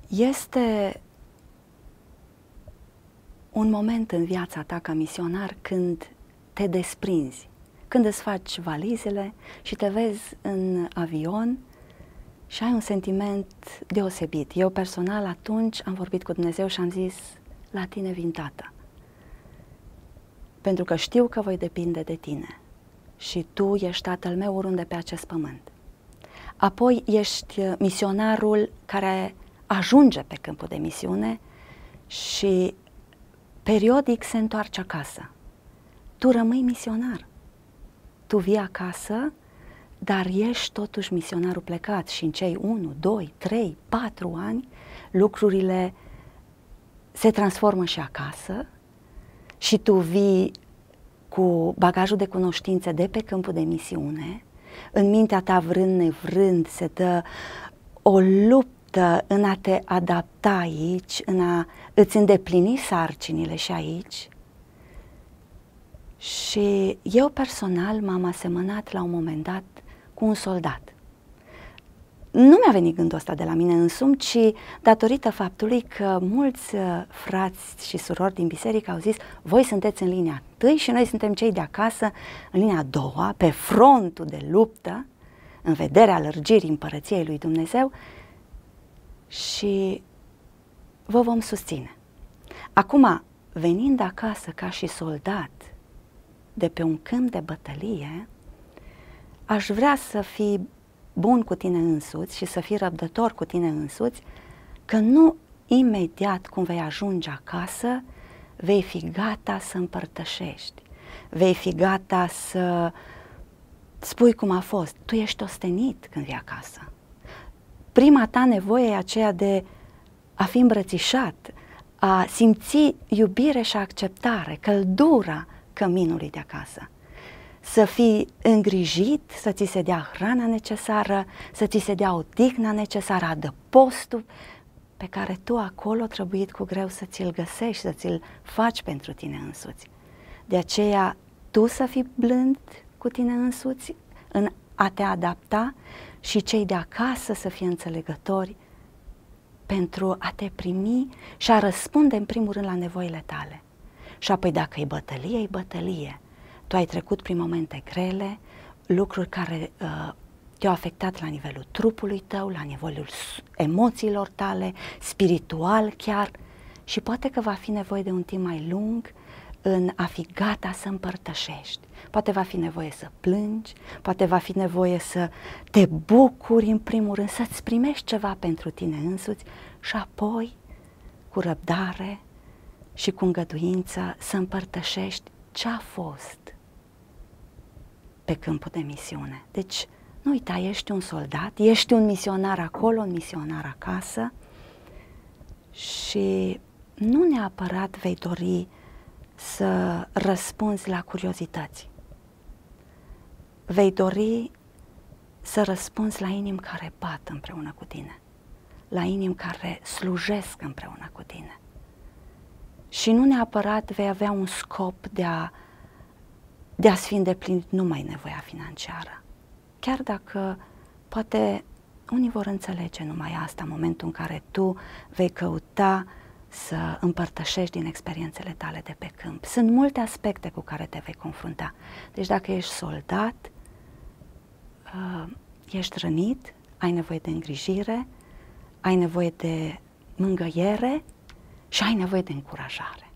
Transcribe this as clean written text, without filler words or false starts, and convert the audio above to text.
Este un moment în viața ta ca misionar când te desprinzi, când îți faci valizele și te vezi în avion și ai un sentiment deosebit. Eu personal atunci am vorbit cu Dumnezeu și am zis: la tine vin, Tată, pentru că știu că voi depinde de tine și tu ești Tatăl meu oriunde pe acest pământ. Apoi ești misionarul care ajunge pe câmpul de misiune și periodic se întoarce acasă. Tu rămâi misionar. Tu vii acasă, dar ești totuși misionarul plecat și în cei 1, 2, 3, 4 ani lucrurile se transformă și acasă și tu vii cu bagajul de cunoștințe de pe câmpul de misiune. În mintea ta, vrând nevrând, se dă o luptă în a te adapta aici, în a îți îndeplini sarcinile și aici. Și eu personal m-am asemănat la un moment dat cu un soldat. Nu mi-a venit gândul ăsta de la mine însumi, ci datorită faptului că mulți frați și surori din biserică au zis: voi sunteți în linia întâi și noi suntem cei de acasă în linia a doua, pe frontul de luptă, în vederea lărgirii împărăției lui Dumnezeu și vă vom susține. Acum, venind acasă ca și soldat de pe un câmp de bătălie, aș vrea să fii bun cu tine însuți și să fii răbdător cu tine însuți, că nu imediat cum vei ajunge acasă vei fi gata să împărtășești, vei fi gata să spui cum a fost. Tu ești ostenit când vii acasă. Prima ta nevoie e aceea de a fi îmbrățișat, a simți iubire și acceptare, căldura căminului de acasă. Să fii îngrijit, să ți se dea hrana necesară, să ți se dea odihna necesară, adăpostul pe care tu acolo trebuit cu greu să ți-l găsești, să ți-l faci pentru tine însuți. De aceea tu să fii blând cu tine însuți în a te adapta și cei de acasă să fie înțelegători pentru a te primi și a răspunde în primul rând la nevoile tale. Și apoi dacă e bătălie, e bătălie. Tu ai trecut prin momente grele, lucruri care te-au afectat la nivelul trupului tău, la nivelul emoțiilor tale, spiritual chiar, și poate că va fi nevoie de un timp mai lung în a fi gata să împărtășești. Poate va fi nevoie să plângi, poate va fi nevoie să te bucuri în primul rând, să-ți primești ceva pentru tine însuți și apoi, cu răbdare și cu îngăduință, să împărtășești ce a fost pe câmpul de misiune. Deci, nu uita, ești un soldat, ești un misionar acolo, un misionar acasă și nu neapărat vei dori să răspunzi la curiozități. Vei dori să răspunzi la inimi care bat împreună cu tine, la inimi care slujesc împreună cu tine. Și nu neapărat vei avea un scop de a-ți fi îndeplinit numai nevoia financiară. Chiar dacă poate unii vor înțelege numai asta în momentul în care tu vei căuta să împărtășești din experiențele tale de pe câmp. Sunt multe aspecte cu care te vei confrunta. Deci dacă ești soldat, ești rănit, ai nevoie de îngrijire, ai nevoie de mângâiere și ai nevoie de încurajare.